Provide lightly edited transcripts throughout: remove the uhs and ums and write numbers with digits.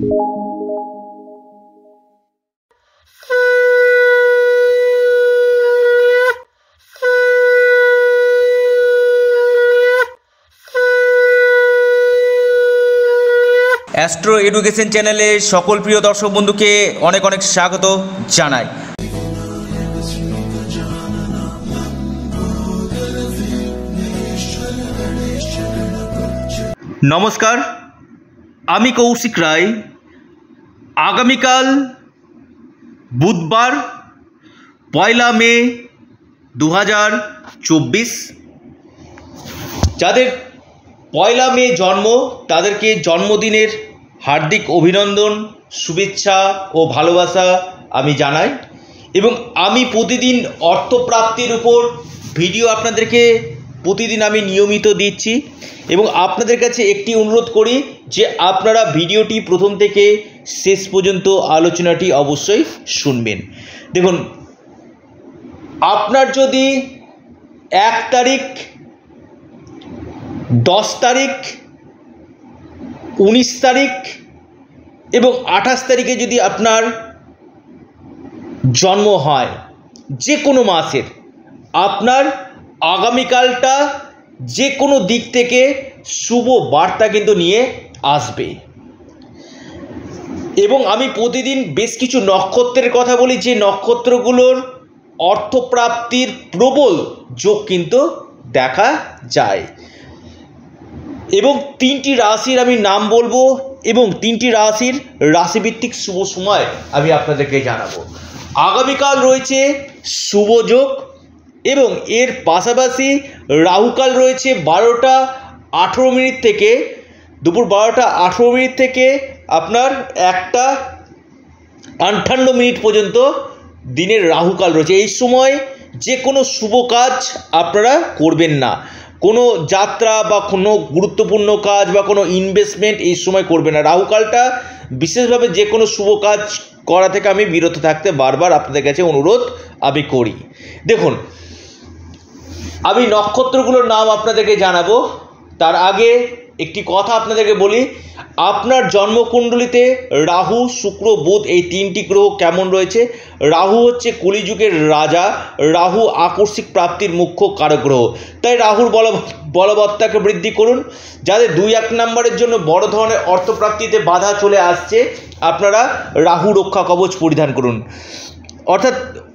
Astro education চ্যানেলে সকল প্রিয় দর্শক বন্ধুকে অনেক অনেক স্বাগত জানাই। নমস্কার, আমি কৌশিক রায়। আগামীকাল বুধবার 1 মে 2024, যাদের 1 মে জন্ম তাদেরকে জন্মদিনের হার্দিক অভিনন্দন, শুভেচ্ছা ও ভালোবাসা আমি জানাই। এবং আমি প্রতিদিন অর্থপ্রাপ্তির উপর ভিডিও আপনাদেরকে প্রতিদিন আমি নিয়মিত দিচ্ছি এবং আপনাদের কাছে একটি অনুরোধ করি যে আপনারা ভিডিওটি প্রথম থেকে শেষ পর্যন্ত আলোচনাটি অবশ্যই শুনবেন। দেখুন, আপনার যদি 1 তারিখ, 10 তারিখ, 19 তারিখ এবং 28 তারিখে যদি আপনার জন্ম হয় যে কোনো মাসের, আপনার আগামীকালটা যে কোনো দিক থেকে শুভ বার্তা কিন্তু নিয়ে আসবে। এবং আমি প্রতিদিন বেশ কিছু নক্ষত্রের কথা বলি, যে নক্ষত্রগুলোর অর্থপ্রাপ্তির প্রবল যোগ কিন্তু দেখা যায়। এবং 3টি রাশির আমি নাম বলবো এবং 3টি রাশির রাশিভিত্তিক শুভ সময় আমি আপনাদেরকে জানাবো। আগামীকাল রয়েছে শুভ যোগ এবং এর পাশাপাশি রাহুকাল রয়েছে 12টা 18 মিনিট থেকে, দুপুর 12টা 18 মিনিট থেকে আপনার 1টা 58 মিনিট পর্যন্ত দিনের রাহুকাল রয়েছে। এই সময় যে কোনো শুভ কাজ আপনারা করবেন না, কোনো যাত্রা বা কোনো গুরুত্বপূর্ণ কাজ বা কোনো ইনভেস্টমেন্ট এই সময় করবেন না। রাহুকালটা বিশেষভাবে যে কোনো শুভ কাজ করা থেকে আমি বিরত থাকতে বারবার আপনাদের কাছে অনুরোধ আমি করি। দেখুন, আমি নক্ষত্রগুলোর নাম আপনাদেরকে জানাবো, তার আগে একটি কথা আপনাদেরকে বলি। আপনার জন্মকুণ্ডলিতে রাহু, শুক্র, বুধ এই 3টি গ্রহ কেমন রয়েছে? রাহু হচ্ছে কলিযুগের রাজা, রাহু আকস্মিক প্রাপ্তির মুখ্য কারক গ্রহ। তাই রাহুর বলবত্তাকে বৃদ্ধি করুন। যাদের 2-1 নম্বরের জন্য বড় ধরনের অর্থপ্রাপ্তিতে বাধা চলে আসছে, আপনারা রাহু রক্ষা কবচ পরিধান করুন। অর্থাৎ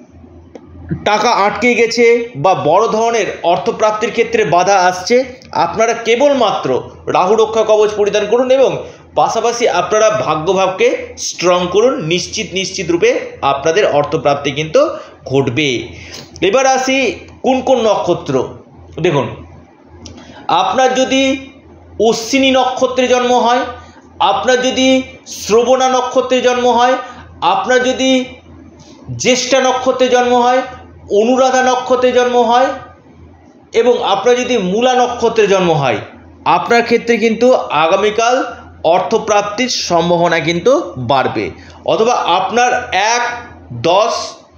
টাকা আটকে গেছে বা বড় ধরনের অর্থপ্রাপ্তির ক্ষেত্রে বাধা আসছে, আপনারা কেবলমাত্র রাহু রক্ষা কবচ পরিধান করুন এবং পাশাপাশি আপনারা ভাগ্যভাবকে স্ট্রং করুন। নিশ্চিত রূপে আপনাদের অর্থপ্রাপ্তি কিন্তু ঘটবে। এবার আসি কোন কোন নক্ষত্র। দেখুন, আপনার যদি অশ্বিনী নক্ষত্রে জন্ম হয়, আপনার যদি শ্রবণা নক্ষত্রে জন্ম হয়, আপনার যদি জ্যেষ্ঠা নক্ষত্রে জন্ম হয়, অনুরাধা নক্ষত্রে জন্ম হয় এবং আপনার যদি মূলা নক্ষত্রে জন্ম হয়, আপনার ক্ষেত্রে কিন্তু আগামীকাল অর্থপ্রাপ্তির সম্ভাবনা কিন্তু বাড়বে। অথবা আপনার 1, 10,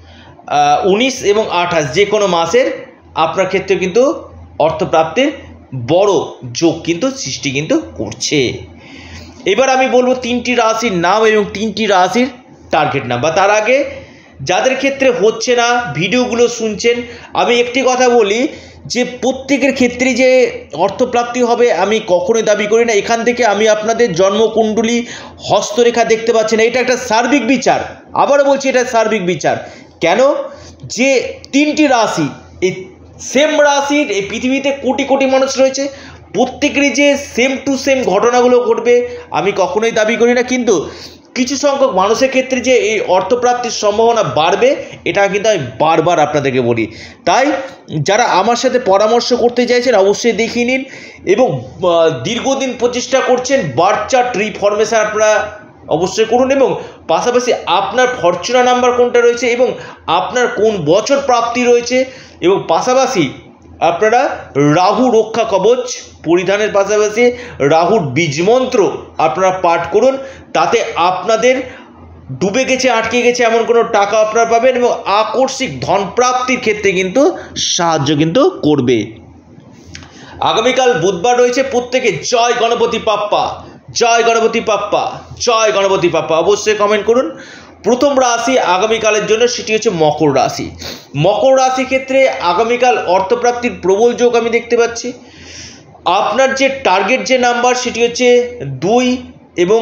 19 এবং 28 যে কোনো মাসের আপনার ক্ষেত্রে কিন্তু অর্থপ্রাপ্তির বড় যোগ কিন্তু সৃষ্টি কিন্তু করছে। এবার আমি বলবো 3টি রাশির নাম এবং 3টি রাশির টার্গেট নাম। বা তার আগে যাদের ক্ষেত্রে হচ্ছে না, ভিডিওগুলো শুনছেন, আমি একটি কথা বলি যে প্রত্যেকের ক্ষেত্রে যে অর্থপ্রাপ্তি হবে আমি কখনোই দাবি করি না। এখান থেকে আমি আপনাদের জন্মকুণ্ডলী, হস্তরেখা দেখতে পাচ্ছেন, এটা একটা সার্বিক বিচার। আবারও বলছি, এটা সার্বিক বিচার। কেন? যে 3টি রাশি, এই সেম রাশির এই পৃথিবীতে কোটি কোটি মানুষ রয়েছে, প্রত্যেকেরই যে সেম টু সেম ঘটনাগুলো ঘটবে আমি কখনোই দাবি করি না। কিন্তু কিছু সংখ্যক মানুষের ক্ষেত্রে যে এই অর্থপ্রাপ্তির সম্ভাবনা বাড়বে, এটা কিন্তু আমি বারবার আপনাদেরকে বলি। তাই যারা আমার সাথে পরামর্শ করতে চাইছেন অবশ্যই দেখিয়ে নিন এবং দীর্ঘদিন প্রচেষ্টা করছেন বার্থ চার্ট রিফরমেশন আপনারা অবশ্যই করুন এবং পাশাপাশি আপনার ফরচুনা নাম্বার কোনটা রয়েছে এবং আপনার কোন বছর প্রাপ্তি রয়েছে এবং পাশাপাশি আপনারা রাহু রক্ষা কবচ পরিধানের পাশাপাশি রাহুর বীজমন্ত্র আপনারা পাঠ করুন। তাতে আপনাদের ডুবে গেছে, আটকে গেছে এমন কোনো টাকা আপনারা পাবেন এবং আকস্মিক ধন প্রাপ্তির ক্ষেত্রে কিন্তু সাহায্য কিন্তু করবে। আগামীকাল বুধবার রয়েছে, প্রত্যেকে জয় গণপতি বাপ্পা, জয় গণপতি বাপ্পা, জয় গণপতি বাপ্পা। অবশ্যই কমেন্ট করুন। প্রথম রাশি আগামীকালের জন্য সেটি হচ্ছে মকর রাশি। মকর রাশির ক্ষেত্রে আগামীকাল অর্থপ্রাপ্তির প্রবল যোগ আমি দেখতে পাচ্ছি। আপনার যে টার্গেট যে নাম্বার সেটি হচ্ছে 2 এবং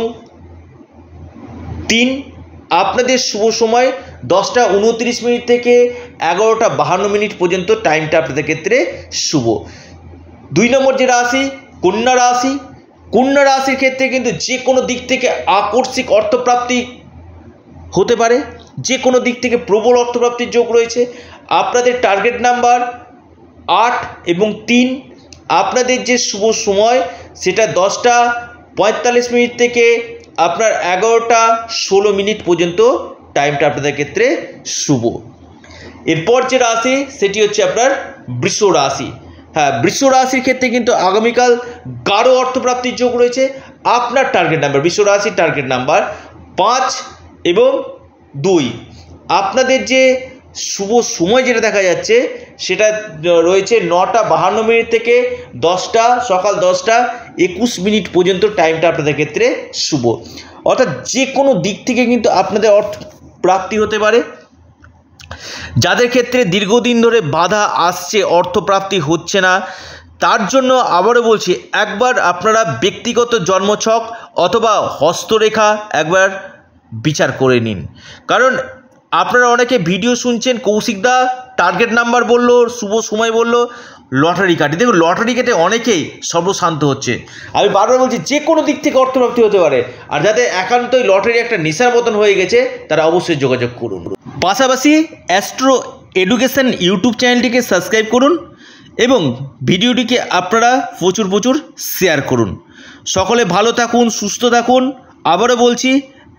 3। আপনাদের শুভ সময় 10:29 থেকে 11:52 পর্যন্ত টাইমটা আপনাদের ক্ষেত্রে শুভ। 2 নম্বর যে রাশি কন্যা রাশি, কন্যা রাশির ক্ষেত্রে কিন্তু যে কোনো দিক থেকে আকস্মিক অর্থপ্রাপ্তি হতে পারে, যে কোনো দিক থেকে প্রবল অর্থপ্রাপ্তির যোগ রয়েছে। আপনাদের টার্গেট নাম্বার 8 এবং 3। আপনাদের যে শুভ সময় সেটা 10:45 থেকে আপনার 11:16 পর্যন্ত টাইমটা আপনাদের ক্ষেত্রে শুভ। এরপর যে রাশি সেটি হচ্ছে আপনার বৃষ রাশি। হ্যাঁ, বৃষ রাশির ক্ষেত্রে কিন্তু আগামীকাল গাঢ় অর্থপ্রাপ্তির যোগ রয়েছে। আপনার টার্গেট নাম্বার, বৃষ রাশির টার্গেট নাম্বার 5 এবং 2। আপনাদের যে শুভ সময় যেটা দেখা যাচ্ছে সেটা রয়েছে 9:52 থেকে সকাল 10:21 পর্যন্ত টাইমটা আপনাদের ক্ষেত্রে শুভ। অর্থাৎ যে কোনো দিক থেকে কিন্তু আপনাদের অর্থ প্রাপ্তি হতে পারে। যাদের ক্ষেত্রে দীর্ঘদিন ধরে বাধা আসছে, অর্থপ্রাপ্তি হচ্ছে না, তার জন্য আবারও বলছি, একবার আপনারা ব্যক্তিগত জন্মছক অথবা হস্তরেখা একবার বিচার করে নিন। কারণ আপনারা অনেকে ভিডিও শুনছেন, কৌশিকদা টার্গেট নাম্বার বলল, শুভ সময় বলল, লটারি কাটে। দেখুন, লটারি কেটে অনেকেই সর্বশান্ত হচ্ছে। আমি বারবার বলছি যে কোনো দিক থেকে অর্থপ্রাপ্তি হতে পারে। আর যাদের একান্তই লটারি একটা নেশার মতন হয়ে গেছে তারা অবশ্যই যোগাযোগ করুন। পাশাপাশি অ্যাস্ট্রো এডুকেশন ইউটিউব চ্যানেলটিকে সাবস্ক্রাইব করুন এবং ভিডিওটিকে আপনারা প্রচুর শেয়ার করুন। সকলে ভালো থাকুন, সুস্থ থাকুন। আবারও বলছি,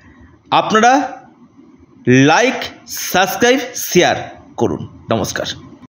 আপনারা লাইক, সাবস্ক্রাইব, শেয়ার করুন। নমস্কার।